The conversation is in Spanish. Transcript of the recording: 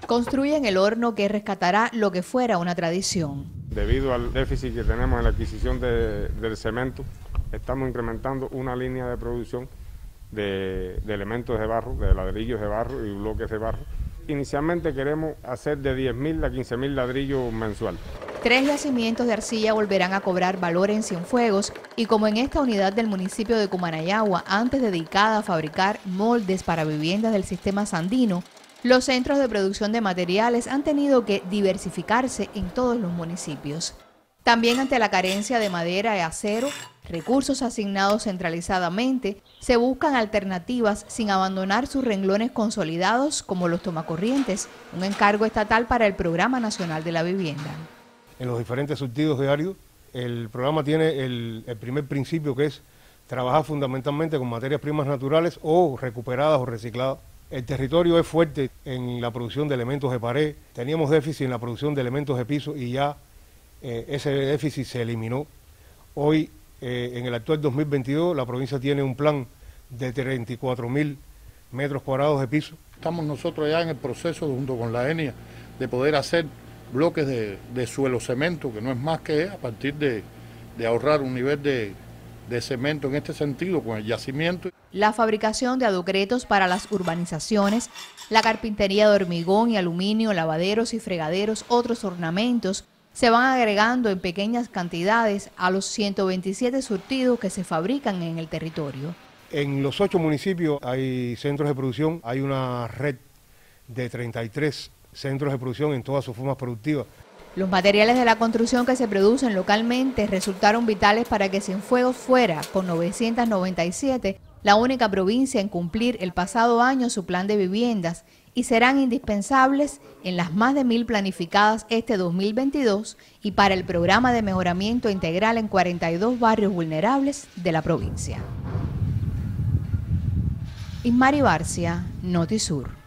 Construyen el horno que rescatará lo que fuera una tradición. Debido al déficit que tenemos en la adquisición del cemento, estamos incrementando una línea de producción de elementos de barro, de ladrillos de barro y bloques de barro. Inicialmente queremos hacer de 10.000 a 15.000 ladrillos mensual. 3 yacimientos de arcilla volverán a cobrar valor en Cienfuegos y como en esta unidad del municipio de Cumanayagua, antes dedicada a fabricar moldes para viviendas del sistema Sandino, los centros de producción de materiales han tenido que diversificarse en todos los municipios. También ante la carencia de madera y acero, recursos asignados centralizadamente, se buscan alternativas sin abandonar sus renglones consolidados como los tomacorrientes, un encargo estatal para el Programa Nacional de la Vivienda. En los diferentes surtidos diarios, el programa tiene el primer principio, que es trabajar fundamentalmente con materias primas naturales o recuperadas o recicladas. El territorio es fuerte en la producción de elementos de pared, teníamos déficit en la producción de elementos de piso y ya ese déficit se eliminó. Hoy, en el actual 2022, la provincia tiene un plan de 34.000 metros cuadrados de piso. Estamos nosotros ya en el proceso, junto con la ENIA, de poder hacer bloques de suelo cemento, que no es más que a partir de ahorrar un nivel de cemento en este sentido con el yacimiento. La fabricación de aducretos para las urbanizaciones, la carpintería de hormigón y aluminio, lavaderos y fregaderos, otros ornamentos, se van agregando en pequeñas cantidades a los 127 surtidos que se fabrican en el territorio. En los 8 municipios hay centros de producción, hay una red de 33 centros de producción en todas sus formas productivas. Los materiales de la construcción que se producen localmente resultaron vitales para que Cienfuegos fuera, con 997, la única provincia en cumplir el pasado año su plan de viviendas y serán indispensables en las más de 1.000 planificadas este 2022 y para el programa de mejoramiento integral en 42 barrios vulnerables de la provincia. Ismari Barcia, Notisur.